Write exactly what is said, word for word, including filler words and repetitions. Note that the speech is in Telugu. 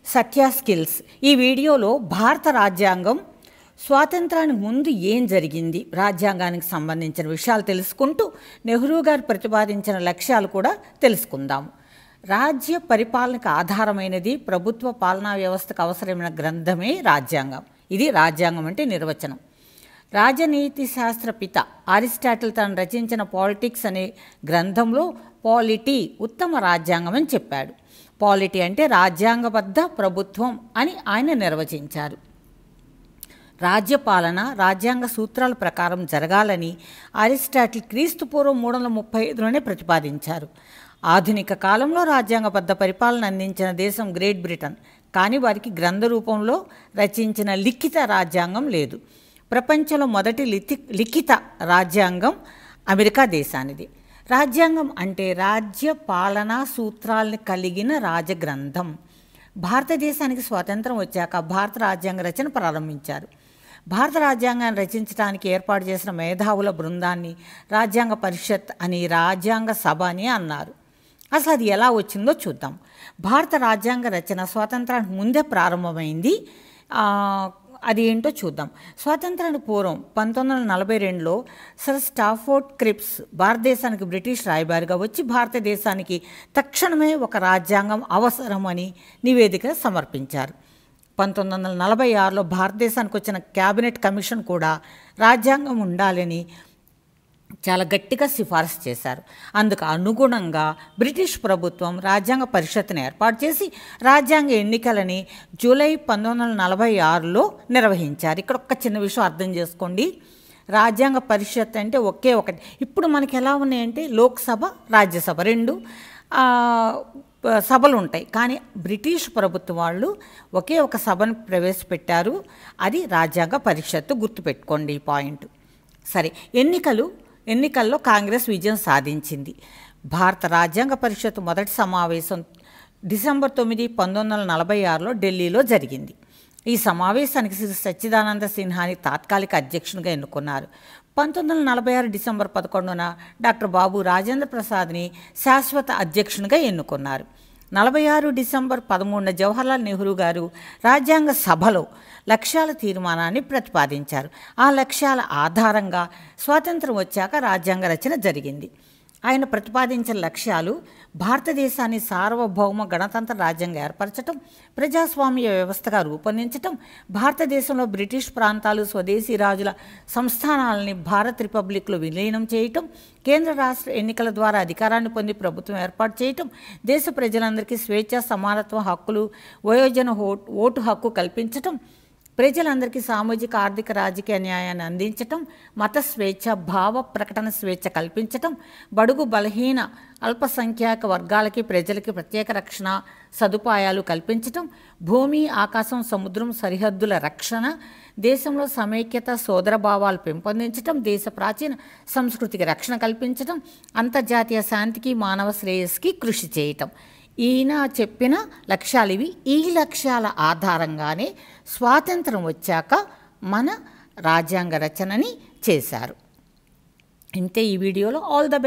సత్య స్కిల్స్. ఈ వీడియోలో భారత రాజ్యాంగం స్వాతంత్రానికి ముందు ఏం జరిగింది, రాజ్యాంగానికి సంబంధించిన విషయాలు తెలుసుకుంటూ నెహ్రూ గారు ప్రతిపాదించిన లక్ష్యాలు కూడా తెలుసుకుందాము. రాజ్య పరిపాలనకు ఆధారమైనది, ప్రభుత్వ పాలనా వ్యవస్థకు అవసరమైన గ్రంథమే రాజ్యాంగం. ఇది రాజ్యాంగం అంటే నిర్వచనం. రాజనీతి శాస్త్ర పిత అరిస్టాటిల్ తను రచించిన పాలిటిక్స్ అనే గ్రంథంలో పాలిటీ ఉత్తమ రాజ్యాంగం అని చెప్పాడు. పాలిటీ అంటే రాజ్యాంగబద్ధ ప్రభుత్వం అని ఆయన నిర్వచించారు. రాజ్యపాలన రాజ్యాంగ సూత్రాల ప్రకారం జరగాలని అరిస్టాటిల్ క్రీస్తు పూర్వం మూడు వందల ముప్పై ఐదులోనే ప్రతిపాదించారు. ఆధునిక కాలంలో రాజ్యాంగబద్ధ పరిపాలన అందించిన దేశం గ్రేట్ బ్రిటన్. కానీ వారికి గ్రంథ రూపంలో రచించిన లిఖిత రాజ్యాంగం లేదు. ప్రపంచంలో మొదటి లిఖి లిఖిత రాజ్యాంగం అమెరికా దేశానిది. రాజ్యాంగం అంటే రాజ్య పాలనా సూత్రాలను కలిగిన రాజగ్రంథం. భారతదేశానికి స్వాతంత్రం వచ్చాక భారత రాజ్యాంగ రచన ప్రారంభించారు. భారత రాజ్యాంగాన్ని రచించడానికి ఏర్పాటు చేసిన మేధావుల బృందాన్ని రాజ్యాంగ పరిషత్ అని, రాజ్యాంగ సభ అని అన్నారు. అసలు అది ఎలా వచ్చిందో చూద్దాం. భారత రాజ్యాంగ రచన స్వాతంత్రానికి ముందే ప్రారంభమైంది. అది ఏంటో చూద్దాం. స్వాతంత్రానికి పూర్వం పంతొమ్మిది వందల నలభై రెండులో సర్ స్టాఫోర్డ్ క్రిప్స్ భారతదేశానికి బ్రిటిష్ రాయబారిగా వచ్చి భారతదేశానికి తక్షణమే ఒక రాజ్యాంగం అవసరమని నివేదిక సమర్పించారు. పంతొమ్మిది వందల నలభై ఆరులో భారతదేశానికి వచ్చిన క్యాబినెట్ కమిషన్ కూడా రాజ్యాంగం ఉండాలని చాలా గట్టిగా సిఫారసు చేశారు. అందుకు అనుగుణంగా బ్రిటిష్ ప్రభుత్వం రాజ్యాంగ పరిషత్తును ఏర్పాటు చేసి రాజ్యాంగ ఎన్నికలని జూలై పంతొమ్మిది వందల నలభై ఆరులో నిర్వహించారు. ఇక్కడ ఒక చిన్న విషయం అర్థం చేసుకోండి. రాజ్యాంగ పరిషత్ అంటే ఒకే ఒకటి. ఇప్పుడు మనకి ఎలా ఉన్నాయంటే లోక్సభ, రాజ్యసభ రెండు సభలు ఉంటాయి. కానీ బ్రిటిష్ ప్రభుత్వం వాళ్ళు ఒకే ఒక సభను ప్రవేశపెట్టారు. అది రాజ్యాంగ పరిషత్తు. గుర్తుపెట్టుకోండి ఈ పాయింట్. సరే, ఎన్నికలు ఎన్నికల్లో కాంగ్రెస్ విజయం సాధించింది. భారత రాజ్యాంగ పరిషత్ మొదటి సమావేశం డిసెంబర్ తొమ్మిది పంతొమ్మిది వందల నలభై ఆరులో ఢిల్లీలో జరిగింది. ఈ సమావేశానికి శ్రీ సచ్చిదానంద సిన్హాని తాత్కాలిక అధ్యక్షునిగా ఎన్నుకున్నారు. పంతొమ్మిది వందల నలభై ఆరు డిసెంబర్ పదకొండున డాక్టర్ బాబు రాజేంద్ర ప్రసాద్ని శాశ్వత అధ్యక్షునిగా ఎన్నుకున్నారు. నలభై ఆరు డిసెంబర్ పదమూడున జవహర్లాల్ నెహ్రూ గారు రాజ్యాంగ సభలో లక్ష్యాల తీర్మానాన్ని ప్రతిపాదించారు. ఆ లక్ష్యాల ఆధారంగా స్వాతంత్రం వచ్చాక రాజ్యాంగ రచన జరిగింది. ఆయన ప్రతిపాదించిన లక్ష్యాలు భారతదేశాన్ని సార్వభౌమ గణతంత్ర రాజ్యంగా ఏర్పరచటం, ప్రజాస్వామ్య వ్యవస్థగా రూపొందించటం, భారతదేశంలో బ్రిటిష్ ప్రాంతాలు స్వదేశీ రాజుల సంస్థానాలని భారత్ రిపబ్లిక్లో విలీనం చేయటం, కేంద్ర రాష్ట్ర ఎన్నికల ద్వారా అధికారాన్ని పొంది ప్రభుత్వం ఏర్పాటు చేయటం, దేశ ప్రజలందరికీ స్వేచ్ఛ, సమానత్వ హక్కులు, వయోజన ఓటు హక్కు కల్పించటం, ప్రజలందరికీ సామాజిక, ఆర్థిక, రాజకీయ న్యాయాన్ని అందించటం, మత స్వేచ్ఛ, భావ ప్రకటన స్వేచ్ఛ కల్పించటం, బడుగు బలహీన అల్పసంఖ్యాక వర్గాలకి ప్రజలకి ప్రత్యేక రక్షణ సదుపాయాలు కల్పించటం, భూమి, ఆకాశం, సముద్రం సరిహద్దుల రక్షణ, దేశంలో సమైక్యత, సోదరభావాలు పెంపొందించటం, దేశ ప్రాచీన సంస్కృతికి రక్షణ కల్పించటం, అంతర్జాతీయ శాంతికి, మానవ శ్రేయస్కి కృషి చేయటం. ఈయన చెప్పిన లక్ష్యాలు ఇవి. ఈ లక్ష్యాల ఆధారంగానే స్వాతంత్రం వచ్చాక మన రాజ్యాంగ రచనని చేశారు. ఇంతే ఈ వీడియోలో. All the best.